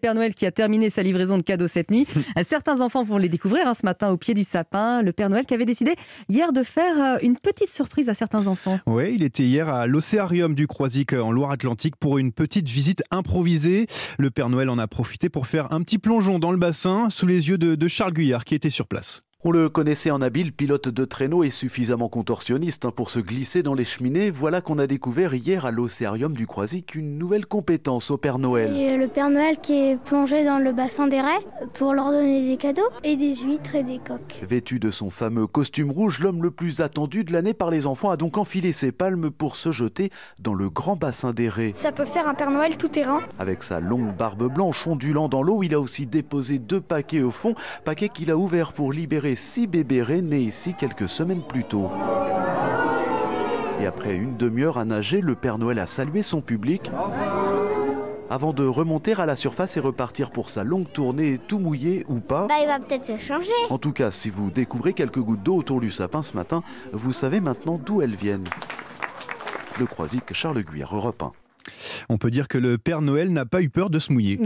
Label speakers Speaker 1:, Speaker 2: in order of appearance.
Speaker 1: Père Noël qui a terminé sa livraison de cadeaux cette nuit. Certains enfants vont les découvrir ce matin au pied du sapin. Le Père Noël qui avait décidé hier de faire une petite surprise à certains enfants.
Speaker 2: Oui, il était hier à l'Océarium du Croisic en Loire-Atlantique pour une petite visite improvisée. Le Père Noël en a profité pour faire un petit plongeon dans le bassin sous les yeux de Charles Guyard qui était sur place.
Speaker 3: On le connaissait en habile pilote de traîneau et suffisamment contorsionniste pour se glisser dans les cheminées. Voilà qu'on a découvert hier à l'Océarium du Croisic une nouvelle compétence au Père Noël.
Speaker 4: Et le Père Noël qui est plongé dans le bassin des raies pour leur donner des cadeaux et des huîtres et des coques.
Speaker 3: Vêtu de son fameux costume rouge, l'homme le plus attendu de l'année par les enfants a donc enfilé ses palmes pour se jeter dans le grand bassin des raies.
Speaker 4: Ça peut faire un Père Noël tout terrain.
Speaker 3: Avec sa longue barbe blanche ondulant dans l'eau, il a aussi déposé 2 paquets au fond, paquets qu'il a ouverts pour libérer 6 bébés raies nés ici quelques semaines plus tôt. Et après une demi-heure à nager, le Père Noël a salué son public avant de remonter à la surface et repartir pour sa longue tournée, tout mouillé ou pas.
Speaker 4: Il va peut-être se changer.
Speaker 3: En tout cas, si vous découvrez quelques gouttes d'eau autour du sapin ce matin, vous savez maintenant d'où elles viennent. Le Croisic, Charles Guyard, Europe 1.
Speaker 2: On peut dire que le Père Noël n'a pas eu peur de se mouiller.